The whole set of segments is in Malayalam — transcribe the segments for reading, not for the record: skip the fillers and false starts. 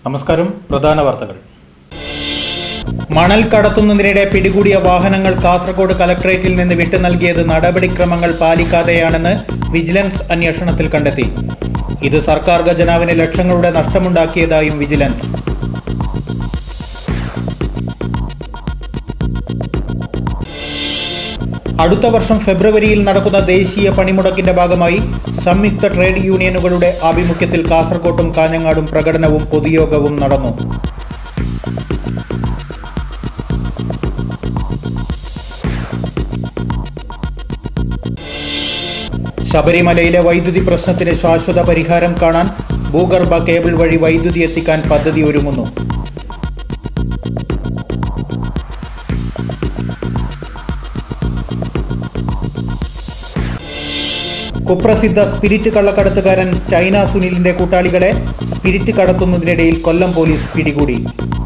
നമസ്കാരം. പ്രധാന വാർത്തകൾ. മണൽ കടത്തുന്നതിനിടെ പിടികൂടിയ വാഹനങ്ങൾ കാസർഗോഡ് കലക്ടറേറ്റിൽ നിന്ന് വിട്ടു നൽകിയത് നടപടിക്രമങ്ങൾ പാലിക്കാതെയാണെന്ന് വിജിലൻസ് അന്വേഷണത്തിൽ കണ്ടെത്തി. ഇത് സർക്കാർ ഖജനാവിന് ലക്ഷങ്ങളുടെ നഷ്ടമുണ്ടാക്കിയതായും വിജിലൻസ്. അടുത്ത വർഷം ഫെബ്രുവരിയിൽ നടക്കുന്ന ദേശീയ പണിമുടക്കിന്റെ ഭാഗമായി സംയുക്ത ട്രേഡ് യൂണിയനുകളുടെ ആഭിമുഖ്യത്തിൽ കാസർകോട്ടും കാഞ്ഞങ്ങാടും പ്രകടനവും പൊതുയോഗവും നടന്നു. ശബരിമലയിലെ വൈദ്യുതി പ്രശ്നത്തിന് ശാശ്വത പരിഹാരം കാണാൻ ഭൂഗർഭ കേബിൾ വഴി വൈദ്യുതി എത്തിക്കാൻ പദ്ധതി ഒരുങ്ങുന്നു. കുപ്രസിദ്ധ സ്പിരിറ്റ് കള്ളക്കടത്തുകാരൻ ചൈന സുനിലിന്റെ കൂട്ടാളികളെ സ്പിരിറ്റ് കടത്തുന്നതിനിടയിൽ കൊല്ലം പോലീസ് പിടികൂടി.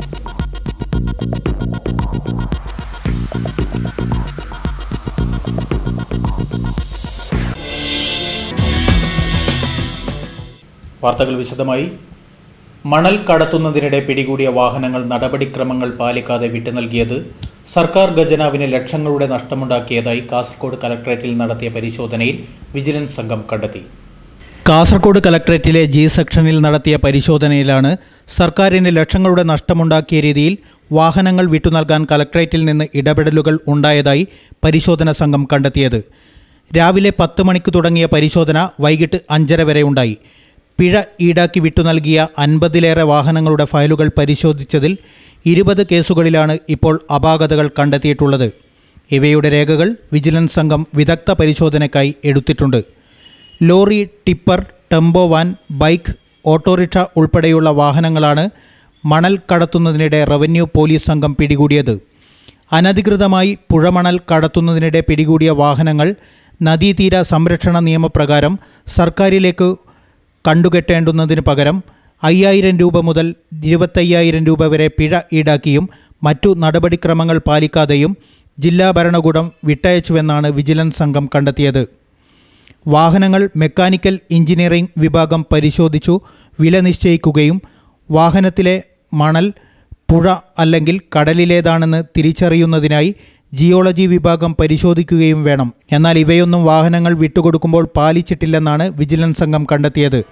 വാർത്തകൾ വിശദമായി. മണൽ കടത്തുന്നതിനിടെ പിടികൂടിയ വാഹനങ്ങൾ നടപടിക്രമങ്ങൾ പാലിക്കാതെ വിട്ടു നൽകിയത് സർക്കാർ ഖജനാവിന് ലക്ഷങ്ങളുടെ നഷ്ടമുണ്ടാക്കിയതായി കാസർഗോഡ് കലക്ടറേറ്റിൽ നടത്തിയ പരിശോധനയിൽ വിജിലൻസ് സംഘം കണ്ടെത്തി. കാസർഗോഡ് കലക്ടറേറ്റിലെ ജി സെക്ഷനിൽ നടത്തിയ പരിശോധനയിലാണ് സർക്കാരിന് ലക്ഷങ്ങളുടെ നഷ്ടമുണ്ടാക്കിയ രീതിയിൽ വാഹനങ്ങൾ വിട്ടുനൽകാൻ കലക്ടറേറ്റിൽ നിന്ന് ഇടപെടലുകൾ ഉണ്ടായതായി പരിശോധനാ സംഘം കണ്ടെത്തിയത്. രാവിലെ 10 മണിക്ക് തുടങ്ങിയ പരിശോധന വൈകിട്ട് 5:30 വരെ ഉണ്ടായി. പിഴ ഈടാക്കി വിട്ടുനൽകിയ 50-ലേറെ വാഹനങ്ങളുടെ ഫയലുകൾ പരിശോധിച്ചതിൽ 20 കേസുകളിലാണ് ഇപ്പോൾ അപാകതകൾ കണ്ടെത്തിയിട്ടുള്ളത്. ഇവയുടെ രേഖകൾ വിജിലൻസ് സംഘം വിദഗ്ധ പരിശോധനയ്ക്കായി എടുത്തിട്ടുണ്ട്. Lorry, tipper, tempo van, bike, autorickshaw ഉൾപ്പെടെയുള്ള വാഹനങ്ങളാണ് മണൽ കടത്തുന്നതിനിടെ റവന്യൂ പോലീസ് സംഘം പിടികൂടിയത്. അനധികൃതമായി പുഴമണൽ കടത്തുന്നതിനിടെ പിടികൂടിയ വാഹനങ്ങൾ നദീതീര സംരക്ഷണ നിയമപ്രകാരം സർക്കാരിലേക്ക് കണ്ടുകെട്ടേണ്ടുന്നതിന് പകരം 5,000 രൂപ മുതൽ 25,000 രൂപ വരെ പിഴ ഈടാക്കിയും മറ്റു നടപടിക്രമങ്ങൾ പാലിക്കാതെയും ജില്ലാ ഭരണകൂടം വിട്ടയച്ചുവെന്നാണ് വിജിലൻസ് സംഘം കണ്ടെത്തിയത്. വാഹനങ്ങൾ മെക്കാനിക്കൽ എഞ്ചിനീയറിംഗ് വിഭാഗം പരിശോധിച്ചു വില നിശ്ചയിക്കുകയും വാഹനത്തിലെ മണൽ പുഴ അല്ലെങ്കിൽ കടലിലേതാണെന്ന് തിരിച്ചറിയുന്നതിനായി ജിയോളജി വിഭാഗം പരിശോധിക്കുകയും വേണം. എന്നാൽ ഇവയൊന്നും വാഹനങ്ങൾ വിട്ടുകൊടുക്കുമ്പോൾ പാലിച്ചിട്ടില്ലെന്നാണ് വിജിലൻസ് സംഘം കണ്ടെത്തിയത്.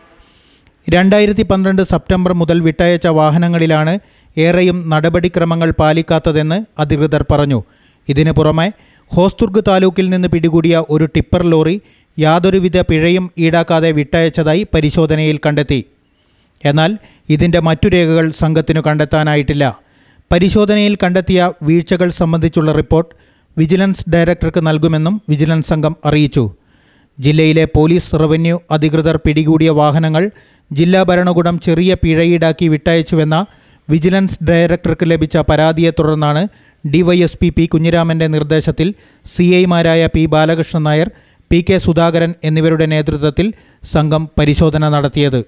2012 സെപ്റ്റംബർ മുതൽ വിട്ടയച്ച വാഹനങ്ങളിലാണ് ഏറെയും നടപടിക്രമങ്ങൾ പാലിക്കാത്തതെന്ന് അധികൃതർ പറഞ്ഞു. ഇതിനു പുറമെ ഹോസ്ദുർഗ് താലൂക്കിൽ നിന്ന് പിടികൂടിയ ഒരു ടിപ്പർ ലോറി യാതൊരുവിധ പിഴയും ഈടാക്കാതെ വിട്ടയച്ചതായി പരിശോധനയിൽ കണ്ടെത്തി. എന്നാൽ ഇതിൻ്റെ മറ്റു രേഖകൾ സംഘത്തിനു കണ്ടെത്താനായിട്ടില്ല. പരിശോധനയിൽ കണ്ടെത്തിയ വീഴ്ചകൾ സംബന്ധിച്ചുള്ള റിപ്പോർട്ട് വിജിലൻസ് ഡയറക്ടർക്ക് നൽകുമെന്നും വിജിലൻസ് സംഘം അറിയിച്ചു. ജില്ലയിലെ പോലീസ്, റവന്യൂ അധികൃതർ പിടികൂടിയ വാഹനങ്ങൾ ജില്ലാ ഭരണകൂടം ചെറിയ പിഴ ഈടാക്കി വിട്ടയച്ചുവെന്ന വിജിലൻസ് ഡയറക്ടർക്ക് ലഭിച്ച പരാതിയെ തുടർന്നാണ് ഡിവൈഎസ്പി പി കുഞ്ഞിരാമൻ്റെ നിർദ്ദേശത്തിൽ സിഐമാരായ P Balakrishnan Nair, P K Sudhakaran എന്നിവരുടെ നേതൃത്വത്തിൽ സംഘം പരിശോധന നടത്തിയത്.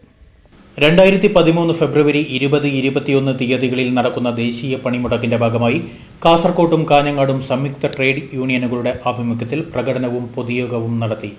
2013 ഫെബ്രുവരി 20-21 തീയതികളിൽ നടക്കുന്ന ദേശീയ പണിമുടക്കിന്റെ ഭാഗമായി കാസർകോട്ടും കാഞ്ഞങ്ങാടും സംയുക്ത ട്രേഡ് യൂണിയനുകളുടെ ആഭിമുഖ്യത്തിൽ പ്രകടനവും പൊതുയോഗവും നടത്തി.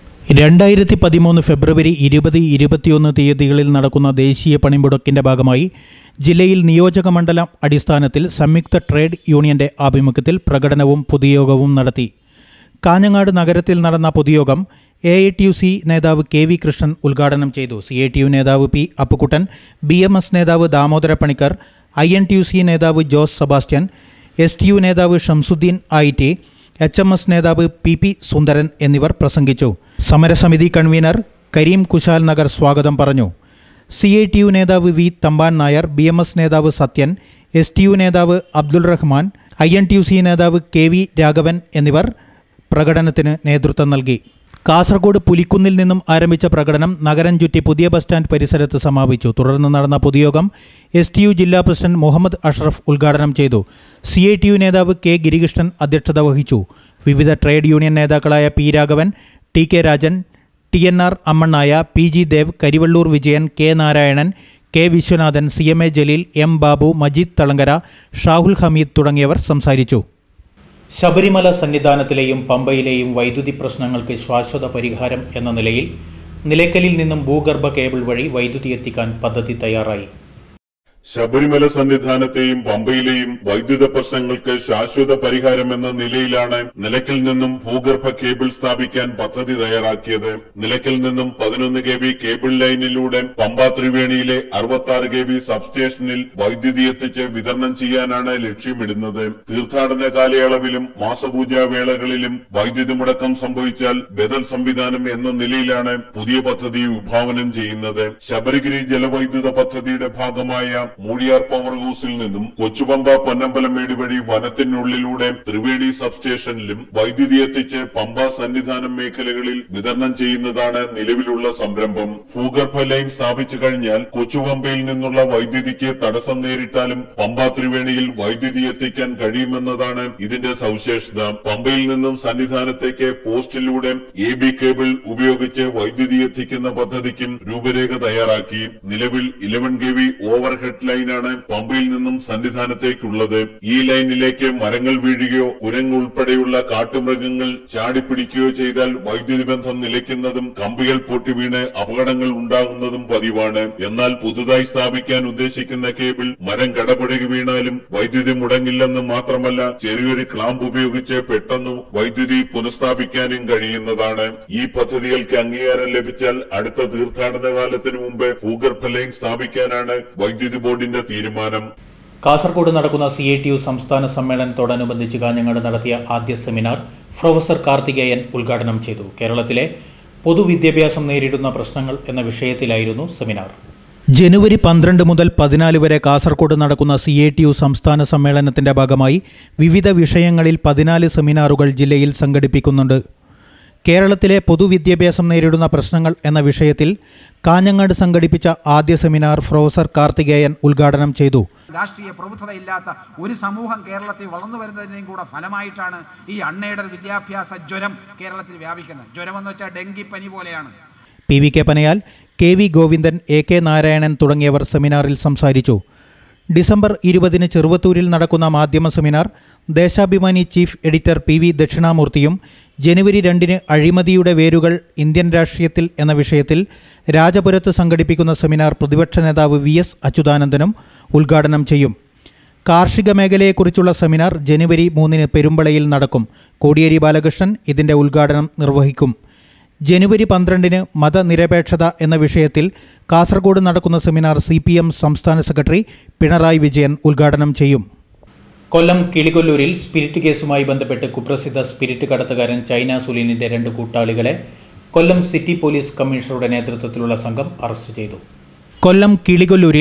2013 ഫെബ്രുവരി 20-21 തീയതികളിൽ നടക്കുന്ന ദേശീയ പണിമുടക്കിന്റെ ഭാഗമായി ജില്ലയിൽ നിയോജക മണ്ഡലം അടിസ്ഥാനത്തിൽ സംയുക്ത ട്രേഡ് യൂണിയന്റെ ആഭിമുഖ്യത്തിൽ പ്രകടനവും പൊതുയോഗവും നടത്തി. കാഞ്ഞങ്ങാട് നഗരത്തിൽ നടന്ന പൊതുയോഗം AITUC നേതാവ് KV കൃഷ്ണൻ ഉദ്ഘാടനം ചെയ്തു. CITU നേതാവ് P അപ്പുക്കുട്ടൻ, BMS നേതാവ് ദാമോദര പണിക്കർ, INTUC നേതാവ് ജോസ് സെബാസ്റ്റ്യൻ, STU നേതാവ് ഷംസുദ്ദീൻ IT, HMS നേതാവ് PP സുന്ദരൻ എന്നിവർ പ്രസംഗിച്ചു. സമരസമിതി കൺവീനർ കരീം കുശാൽ നഗർ സ്വാഗതം പറഞ്ഞു. CITU നേതാവ് V തമ്പാൻ നായർ, BMS നേതാവ് സത്യൻ, STU നേതാവ് അബ്ദുൾ റഹ്മാൻ, INTUC നേതാവ് KV രാഘവൻ എന്നിവർ പ്രകടനത്തിന് നേതൃത്വം നൽകി. കാസർഗോഡ് പുലിക്കുന്നിൽ നിന്നും ആരംഭിച്ച പ്രകടനം നഗരം ചുറ്റി പുതിയ ബസ് സ്റ്റാൻഡ് പരിസരത്ത് സമാപിച്ചു. തുടർന്ന് നടന്ന പൊതുയോഗം STU ജില്ലാ പ്രസിഡന്റ് മുഹമ്മദ് അഷ്റഫ് ഉദ്ഘാടനം ചെയ്തു. CITU നേതാവ് K ഗിരികൃഷ്ണൻ അധ്യക്ഷത വഹിച്ചു. വിവിധ ട്രേഡ് യൂണിയൻ നേതാക്കളായ P Raghavan, TK Rajan, TNR Ammannaya, PG Dev, Karivellur Vijayan, K Narayanan, K Viswanathan, CMA Jaleel, M Babu, Majeed Thalangara, Shahul Hameed തുടങ്ങിയവർ സംസാരിച്ചു. ശബരിമല സന്നിധാനത്തിലെയും പമ്പയിലെയും വൈദ്യുതി പ്രശ്നങ്ങൾക്ക് ശാശ്വത പരിഹാരം എന്ന നിലയിൽ നിലയ്ക്കലിൽ നിന്നും ഭൂഗർഭ കേബിൾ വഴി വൈദ്യുതി എത്തിക്കാൻ പദ്ധതി തയ്യാറായി. ശബരിമല സന്നിധാനത്തെയും പമ്പയിലെയും വൈദ്യുത പ്രശ്നങ്ങൾക്ക് ശാശ്വത പരിഹാരമെന്ന നിലയിലാണ് നിലയ്ക്കൽ നിന്നും ഭൂഗർഭ കേബിൾ സ്ഥാപിക്കാൻ പദ്ധതി തയ്യാറാക്കിയത്. നിലയ്ക്കൽ നിന്നും 11 kV കേബിൾ ലൈനിലൂടെ പമ്പ ത്രിവേണിയിലെ 66 kV സബ്സ്റ്റേഷനിൽ വൈദ്യുതി എത്തിച്ച് വിതരണം ചെയ്യാനാണ് ലക്ഷ്യമിടുന്നത്. തീർത്ഥാടന കാലയളവിലും മാസപൂജാ വേളകളിലും വൈദ്യുതി മുടക്കം സംഭവിച്ചാൽ ബദൽ സംവിധാനം എന്ന നിലയിലാണ് പുതിയ പദ്ധതി വിഭാവനം ചെയ്യുന്നത്. ശബരിഗിരി ജലവൈദ്യുത പദ്ധതിയുടെ ഭാഗമായ മൂഴിയാർ പവർ ഹൌസിൽ നിന്നും കൊച്ചുപമ്പ പൊന്നമ്പലമേട് വഴി വനത്തിനുള്ളിലൂടെ ത്രിവേണി സബ്സ്റ്റേഷനിലും വൈദ്യുതി എത്തിച്ച് പമ്പ സന്നിധാനം മേഖലകളിൽ വിതരണം ചെയ്യുന്നതാണ് നിലവിലുള്ള സംരംഭം. ഭൂഗർഭ ലൈൻ സ്ഥാപിച്ചു കഴിഞ്ഞാൽ കൊച്ചുപമ്പയിൽ നിന്നുള്ള വൈദ്യുതിക്ക് തടസ്സം നേരിട്ടാലും പമ്പ ത്രിവേണിയിൽ വൈദ്യുതി എത്തിക്കാൻ കഴിയുമെന്നതാണ് ഇതിന്റെ സവിശേഷത. പമ്പയിൽ നിന്നും സന്നിധാനത്തേക്ക് പോസ്റ്റിലൂടെ AB കേബിൾ ഉപയോഗിച്ച് വൈദ്യുതി എത്തിക്കുന്ന പദ്ധതിക്കും രൂപരേഖ തയ്യാറാക്കി. നിലവിൽ 11 kV ഓവർഹെഡ് ലൈനാണ് പമ്പയിൽ നിന്നും സന്നിധാനത്തേക്കുള്ളത്. ഈ ലൈനിലേക്ക് മരങ്ങൾ വീഴുകയോ കുരങ്ങ് ഉൾപ്പെടെയുള്ള കാട്ടുമൃഗങ്ങൾ ചാടിപ്പിടിക്കുകയോ ചെയ്താൽ വൈദ്യുതി ബന്ധം നിലയ്ക്കുന്നതും കമ്പികൾ പൊട്ടിവീണ് അപകടങ്ങൾ ഉണ്ടാകുന്നതും പതിവാണ്. എന്നാൽ പുതുതായി സ്ഥാപിക്കാൻ ഉദ്ദേശിക്കുന്ന കേബിൾ മരം കടപുഴകി വീണാലും വൈദ്യുതി മുടങ്ങില്ലെന്ന് മാത്രമല്ല, ചെറിയൊരു ക്ലാമ്പ് ഉപയോഗിച്ച് പെട്ടെന്ന് വൈദ്യുതി പുനഃസ്ഥാപിക്കാനും കഴിയുന്നതാണ്. ഈ പദ്ധതികൾക്ക് അംഗീകാരം ലഭിച്ചാൽ അടുത്ത തീർത്ഥാടന കാലത്തിനു മുമ്പ് ഭൂഗർഭ ലൈൻ സ്ഥാപിക്കാനാണ് വൈദ്യുതി ബോർഡിന്റെ തീരുമാനം. കാസർഗോഡ് നടക്കുന്ന CITU സംസ്ഥാന സമ്മേളനത്തോടനുബന്ധിച്ച് കാഞ്ഞങ്ങാട് നടത്തിയ ആദ്യ സെമിനാർ പ്രൊഫസർ കാർത്തികേയൻ ഉദ്ഘാടനം ചെയ്തു. കേരളത്തിലെ പൊതുവിദ്യാഭ്യാസം നേരിടുന്ന പ്രശ്നങ്ങൾ എന്ന വിഷയത്തിലായിരുന്നു സെമിനാർ. ജനുവരി 12 മുതൽ 14 വരെ കാസർഗോഡ് നടക്കുന്ന CITU സംസ്ഥാന സമ്മേളനത്തിന്റെ ഭാഗമായി വിവിധ വിഷയങ്ങളിൽ 14 സെമിനാറുകൾ ജില്ലയിൽ സംഘടിപ്പിക്കുന്നുണ്ട്. കേരളത്തിലെ പൊതുവിദ്യാഭ്യാസം നേരിടുന്ന പ്രശ്നങ്ങൾ എന്ന വിഷയത്തിൽ കാഞ്ഞങ്ങാട് സംഘടിപ്പിച്ച ആദ്യ സെമിനാർ പ്രൊഫസർ കാർത്തികേയൻ ഉദ്ഘാടനം ചെയ്തു. രാഷ്ട്രീയ പ്രബുദ്ധതയില്ലാത്ത ഒരു സമൂഹം കേരളത്തിൽ വളർന്നു വരുന്നതിനെയും കൂടെ ഫലമായിട്ടാണ് ഈ അൺഎയ്ഡഡ് വിദ്യാഭ്യാസ ജ്വരം കേരളത്തിൽ വ്യാപിക്കുന്നത്. ജ്വരമെന്ന് വെച്ചാൽ ഡെങ്കിപ്പനി പോലെയാണ്. PVK Panayal, KV Govindan, AK Narayanan തുടങ്ങിയവർ സെമിനാറിൽ സംസാരിച്ചു. ഡിസംബർ 20 ചെറുവത്തൂരിൽ നടക്കുന്ന മാധ്യമ seminar Deshabhimani chief editor PV ദക്ഷിണാമൂർത്തിയും ജനുവരി 2 അഴിമതിയുടെ വേരുകൾ ഇന്ത്യൻ രാഷ്ട്രീയത്തിൽ എന്ന വിഷയത്തിൽ രാജപുരത്ത് സംഘടിപ്പിക്കുന്ന സെമിനാർ പ്രതിപക്ഷ നേതാവ് VS അച്യുതാനന്ദനും ഉദ്ഘാടനം ചെയ്യും. കാർഷിക മേഖലയെക്കുറിച്ചുള്ള സെമിനാർ ജനുവരി 3 പെരുമ്പളയിൽ നടക്കും. കോടിയേരി ബാലകൃഷ്ണൻ ഇതിൻ്റെ ഉദ്ഘാടനം നിർവഹിക്കും. ജനുവരി 12 മതനിരപേക്ഷത എന്ന വിഷയത്തിൽ കാസർഗോഡ് നടക്കുന്ന സെമിനാർ CPM സംസ്ഥാന സെക്രട്ടറി പിണറായി വിജയൻ ഉദ്ഘാടനം ചെയ്യും. കൊല്ലം കിളികൊല്ലൂരിൽ സ്പിരിറ്റ് കേസുമായി ബന്ധപ്പെട്ട് കുപ്രസിദ്ധ സ്പിരിറ്റ് കടത്തുകാരൻ ചൈന സുലീനിന്റെ 2 കൂട്ടാളികളെ കൊല്ലം സിറ്റി പോലീസ് കമ്മീഷണറുടെ നേതൃത്വത്തിലുള്ള സംഘം അറസ്റ്റ് ചെയ്തു. കൊല്ലം കിളികൊല്ലൂരിൽ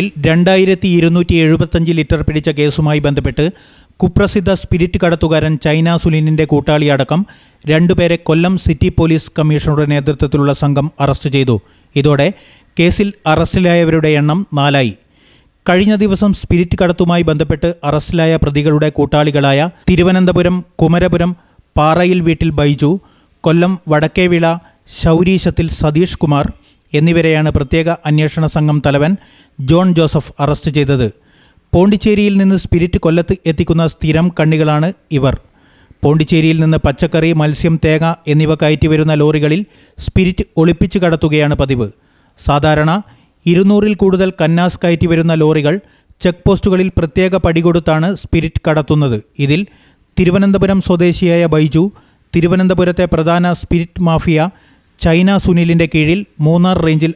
2275 ലിറ്റർ പിടിച്ച കേസുമായി ബന്ധപ്പെട്ട് കുപ്രസിദ്ധ സ്പിരിറ്റ് കടത്തുകാരൻ ചൈന സുലീനിന്റെ കൂട്ടാളിയടക്കം 2 പേരെ കൊല്ലം സിറ്റി പോലീസ് കമ്മീഷണറുടെ നേതൃത്വത്തിലുള്ള സംഘം അറസ്റ്റ് ചെയ്തു. ഇതോടെ കേസിൽ അറസ്റ്റിലായവരുടെ എണ്ണം 4ആയി. കഴിഞ്ഞ ദിവസം സ്പിരിറ്റ് കടത്തുമായി ബന്ധപ്പെട്ട് അറസ്റ്റിലായ പ്രതികളുടെ കൂട്ടാളികളായ തിരുവനന്തപുരം കുമരപുരം പാറയിൽ വീട്ടിൽ ബൈജു, കൊല്ലം വടക്കേവിള ശൗരീശത്തിൽ സതീഷ് കുമാർ എന്നിവരെയാണ് പ്രത്യേക അന്വേഷണ സംഘം തലവൻ ജോൺ ജോസഫ് അറസ്റ്റ് ചെയ്തത്. പോണ്ടിച്ചേരിയിൽ നിന്ന് സ്പിരിറ്റ് കൊല്ലത്ത് എത്തിക്കുന്ന സ്ഥിരം കണ്ണികളാണ് ഇവർ. പോണ്ടിച്ചേരിയിൽ നിന്ന് പച്ചക്കറി, മത്സ്യം, തേങ്ങ എന്നിവ കയറ്റി വരുന്ന ലോറികളിൽ സ്പിരിറ്റ് ഒളിപ്പിച്ച് കടത്തുകയാണ് പതിവ്. സാധാരണ 200-ൽ കൂടുതൽ കന്നാസ് കയറ്റി വരുന്ന ലോറികൾ ചെക്ക് പോസ്റ്റുകളിൽ പ്രത്യേക പടി കൊടുത്താണ് സ്പിരിറ്റ് കടത്തുന്നത്. ഇതിൽ തിരുവനന്തപുരം സ്വദേശിയായ ബൈജു തിരുവനന്തപുരത്തെ പ്രധാന സ്പിരിറ്റ് മാഫിയ ചൈന സുനിലിൻ്റെ കീഴിൽ മൂന്നാർ റേഞ്ചിൽ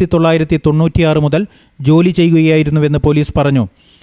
1996 മുതൽ ജോലി ചെയ്യുകയായിരുന്നുവെന്ന് പോലീസ് പറഞ്ഞു.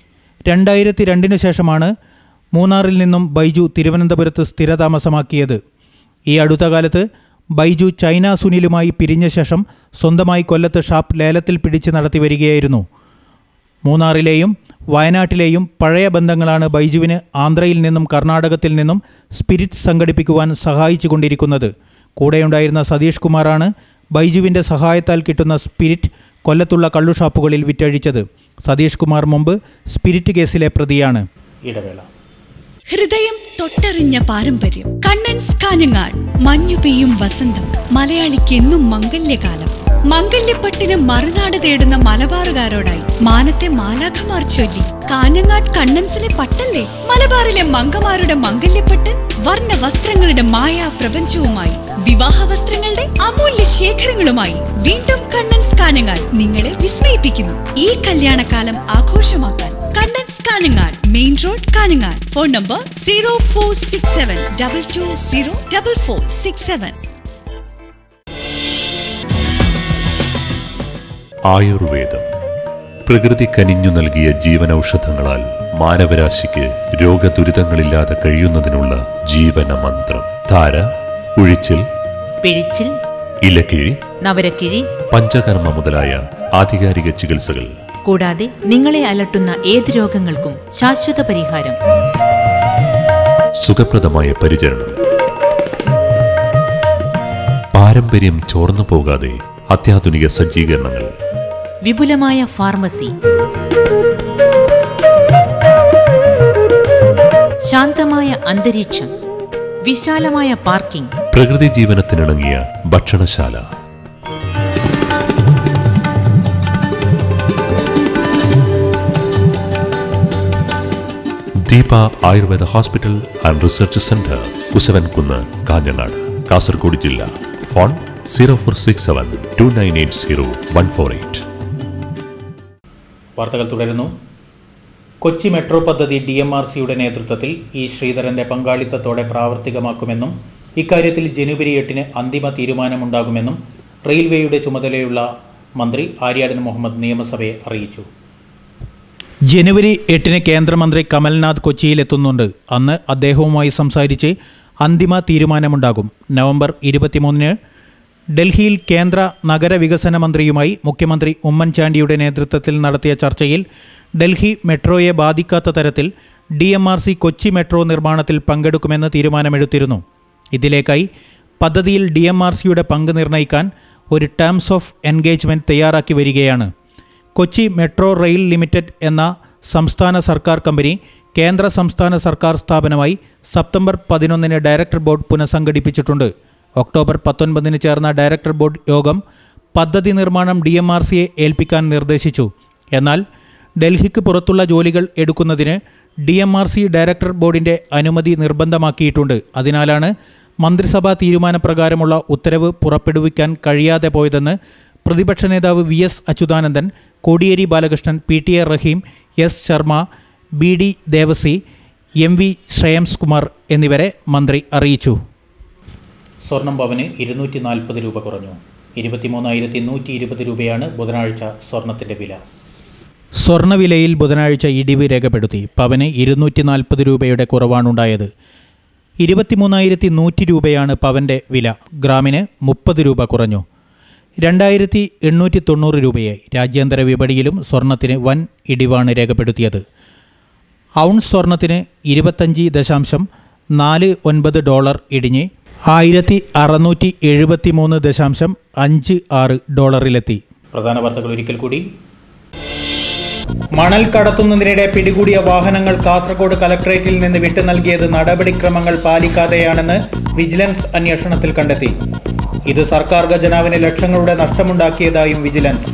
2002 ശേഷമാണ് മൂന്നാറിൽ നിന്നും ബൈജു തിരുവനന്തപുരത്ത് സ്ഥിരതാമസമാക്കിയത്. ഈ അടുത്ത കാലത്ത് ബൈജു ചൈന സുനിലുമായി പിരിഞ്ഞ ശേഷം സ്വന്തമായി കൊല്ലത്ത് ഷാപ്പ് ലേലത്തിൽ പിടിച്ച് നടത്തി വരികയായിരുന്നു. മൂന്നാറിലെയും വയനാട്ടിലെയും പഴയ ബന്ധങ്ങളാണ് ബൈജുവിന് ആന്ധ്രയിൽ നിന്നും കർണാടകത്തിൽ നിന്നും സ്പിരിറ്റ് സംഘടിപ്പിക്കുവാൻ സഹായിച്ചുകൊണ്ടിരിക്കുന്നത്. കൂടെയുണ്ടായിരുന്ന സതീഷ് കുമാറാണ് ബൈജുവിൻ്റെ സഹായത്താൽ കിട്ടുന്ന സ്പിരിറ്റ് കൊല്ലത്തുള്ള കള്ളുഷാപ്പുകളിൽ വിറ്റഴിച്ചത്. സതീഷ് കുമാർ മുമ്പ് സ്പിരിറ്റ് കേസിലെ പ്രതിയാണ്. ഇടവേള. ഹൃദയം തൊട്ടറിഞ്ഞ പാരമ്പര്യം. കണ്ണൻസ് കാഞ്ഞങ്ങാട്. മഞ്ഞു പെയ്യും വസന്തം. മലയാളിക്ക് എന്നും മംഗല്യകാലം. മംഗല്യപ്പട്ടിന് മറുനാട് തേടുന്ന മലബാറുകാരോടായി മാനത്തെ മാലാഖമാർ ചൊല്ലി. കാഞ്ഞങ്ങാട് കണ്ണൻസിലെ പട്ടല്ലേ മലബാറിലെ മംഗമാരുടെ മംഗല്യപ്പട്ട്. വർണ്ണ വസ്ത്രങ്ങളുടെ മായാ പ്രപഞ്ചവുമായി, വിവാഹ വസ്ത്രങ്ങളുടെ അമൂല്യ ശേഖരങ്ങളുമായി വീണ്ടും കണ്ണൻസ് കാഞ്ഞങ്ങാട് നിങ്ങളെ വിസ്മയിപ്പിക്കുന്നു. ഈ കല്യാണകാലം ആഘോഷമാക്കാൻ Kannans Kanhangad, main road Kanhangad. Phone number 0467 220 4467. ആയുർവേദം പ്രകൃതി കനിഞ്ഞു നൽകിയ ജീവനൌഷധങ്ങളാൽ മാനവരാശിക്ക് രോഗദുരിതങ്ങളില്ലാതെ കഴിയുന്നതിനുള്ള ജീവന മന്ത്രം. ധാര, ഉഴിച്ചിൽ, പിഴിച്ചിൽ, ഇലക്കിഴി, നവരക്കിഴി, പഞ്ചകർമ്മ മുതലായ ആധികാരിക ചികിത്സകൾ. കൂടാതെ നിങ്ങളെ അലട്ടുന്ന ഏത് രോഗങ്ങൾക്കും ശാശ്വത പരിഹാരം. സുഖപ്രദമായ പരിചരണം. പാരമ്പര്യം ചോർന്നു പോകാതെ അത്യാധുനിക സജ്ജീകരണങ്ങൾ. വിപുലമായ ഫാർമസി. ശാന്തമായ അന്തരീക്ഷം. വിശാലമായ പാർക്കിംഗ്. പ്രകൃതി ജീവനത്തിനിണങ്ങിയ ഭക്ഷണശാല. Deepa Ayurveda hospital and research centre, Kusavankunnu, Kanhangad, Kasaragod ജില്ല. ഫോൺ 0467 2980 148. വാർത്തകൾ തുടരുന്നു. കൊച്ചി മെട്രോ പദ്ധതി DMRCയുടെ നേതൃത്വത്തിൽ ഇ ശ്രീധരന്റെ പങ്കാളിത്തത്തോടെ പ്രാവർത്തികമാക്കുമെന്നും ഇക്കാര്യത്തിൽ ജനുവരി 8-ന് അന്തിമ തീരുമാനമുണ്ടാകുമെന്നും റെയിൽവേയുടെ ചുമതലയുള്ള മന്ത്രി ആര്യാടൻ മുഹമ്മദ് നിയമസഭയെ അറിയിച്ചു. ജനുവരി 8-ന് കേന്ദ്രമന്ത്രി കമൽനാഥ് കൊച്ചിയിലെത്തുന്നുണ്ട്. അന്ന് അദ്ദേഹവുമായി സംസാരിച്ച് അന്തിമ തീരുമാനമുണ്ടാകും. നവംബർ 23-ന് ഡൽഹിയിൽ കേന്ദ്ര നഗരവികസന മന്ത്രിയുമായി മുഖ്യമന്ത്രി ഉമ്മൻചാണ്ടിയുടെ നേതൃത്വത്തിൽ നടത്തിയ ചർച്ചയിൽ ഡൽഹി മെട്രോയെ ബാധിക്കാത്ത തരത്തിൽ DMRC കൊച്ചി മെട്രോ നിർമ്മാണത്തിൽ പങ്കെടുക്കുമെന്ന് തീരുമാനമെടുത്തിരുന്നു. ഇതിലേക്കായി പദ്ധതിയിൽ DMRCയുടെ പങ്ക് നിർണ്ണയിക്കാൻ ഒരു ടേംസ് ഓഫ് എൻഗേജ്മെൻറ്റ് തയ്യാറാക്കി വരികയാണ്. കൊച്ചി മെട്രോ റെയിൽ ലിമിറ്റഡ് എന്ന സംസ്ഥാന സർക്കാർ കമ്പനി കേന്ദ്ര സംസ്ഥാന സർക്കാർ സ്ഥാപനമായി സെപ്റ്റംബർ 11-ന് ഡയറക്ടർ ബോർഡ് പുനഃസംഘടിപ്പിച്ചിട്ടുണ്ട്. ഒക്ടോബർ 19-ന് ചേർന്ന ഡയറക്ടർ ബോർഡ് യോഗം പദ്ധതി നിർമ്മാണം DMRCയെ ഏൽപ്പിക്കാൻ നിർദ്ദേശിച്ചു. എന്നാൽ ഡൽഹിക്ക് പുറത്തുള്ള ജോലികൾ എടുക്കുന്നതിന് DMRC ഡയറക്ടർ ബോർഡിൻ്റെ അനുമതി നിർബന്ധമാക്കിയിട്ടുണ്ട്. അതിനാലാണ് മന്ത്രിസഭാ തീരുമാനപ്രകാരമുള്ള ഉത്തരവ് പുറപ്പെടുവിക്കാൻ കഴിയാതെ പോയതെന്ന് പ്രതിപക്ഷ നേതാവ് VS അച്യുതാനന്ദൻ, കോടിയേരി ബാലകൃഷ്ണൻ, PTA റഹീം, S Sharma, BD Devasi, MV Shreyams Kumar എന്നിവരെ മന്ത്രി അറിയിച്ചു. സ്വർണം പവന് 240 രൂപ കുറഞ്ഞു. 23,120 രൂപയാണ് ബുധനാഴ്ച സ്വർണത്തിൻ്റെ വില. സ്വർണ്ണവിലയിൽ ബുധനാഴ്ച ഇടിവ് രേഖപ്പെടുത്തി. പവന് 240 രൂപയുടെ കുറവാണുണ്ടായത്. 23,100 രൂപയാണ് പവൻ്റെ വില. ഗ്രാമിന് 30 രൂപ കുറഞ്ഞു. 2,890 രൂപയായി. രാജ്യാന്തര വിപണിയിലും സ്വർണത്തിന് വൻ ഇടിവാണ് രേഖപ്പെടുത്തിയത്. ഔൺസ് സ്വർണത്തിന് 25.49 ഡോളർ ഇടിഞ്ഞ് $1,673.56 പ്രധാന വാർത്തകൾ ഒരിക്കൽ കൂടി. മണൽ കടത്തുന്നതിനിടെ പിടികൂടിയ വാഹനങ്ങൾ കാസർഗോഡ് കലക്ടറേറ്റിൽ നിന്ന് വിട്ടു നൽകിയത് നടപടിക്രമങ്ങൾ പാലിക്കാതെയാണെന്ന് വിജിലൻസ് അന്വേഷണത്തിൽ കണ്ടെത്തി. ഇത് സർക്കാർ ഖജനാവിന് ലക്ഷങ്ങളുടെ നഷ്ടമുണ്ടാക്കിയതായും വിജിലൻസ്.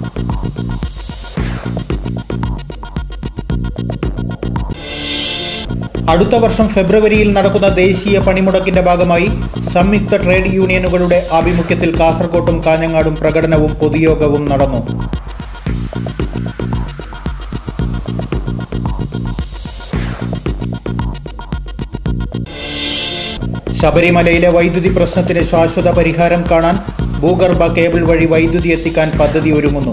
അടുത്ത വർഷം ഫെബ്രുവരിയിൽ നടക്കുന്ന ദേശീയ പണിമുടക്കിന്റെ ഭാഗമായി സംയുക്ത ട്രേഡ് യൂണിയനുകളുടെ ആഭിമുഖ്യത്തിൽ കാസർകോട്ടും കാഞ്ഞങ്ങാടും പ്രകടനവും പൊതുയോഗവും നടന്നു. ശബരിമലയിലെ വൈദ്യുതി പ്രശ്നത്തിന് ശാശ്വത പരിഹാരം കാണാൻ ഭൂഗർഭ കേബിൾ വഴി വൈദ്യുതി എത്തിക്കാൻ പദ്ധതി ഒരുങ്ങുന്നു.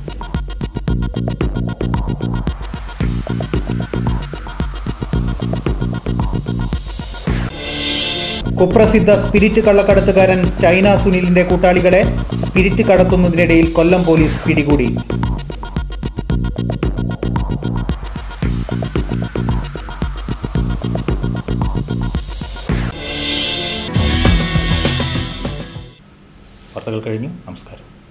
കുപ്രസിദ്ധ സ്പിരിറ്റ് കള്ളക്കടത്തുകാരൻ ചൈന സുനിലിന്റെ കൂട്ടാളികളെ സ്പിരിറ്റ് കടത്തുന്നതിനിടയിൽ കൊല്ലം പോലീസ് പിടികൂടി. വാർത്തകൾ കഴിഞ്ഞു. നമസ്കാരം.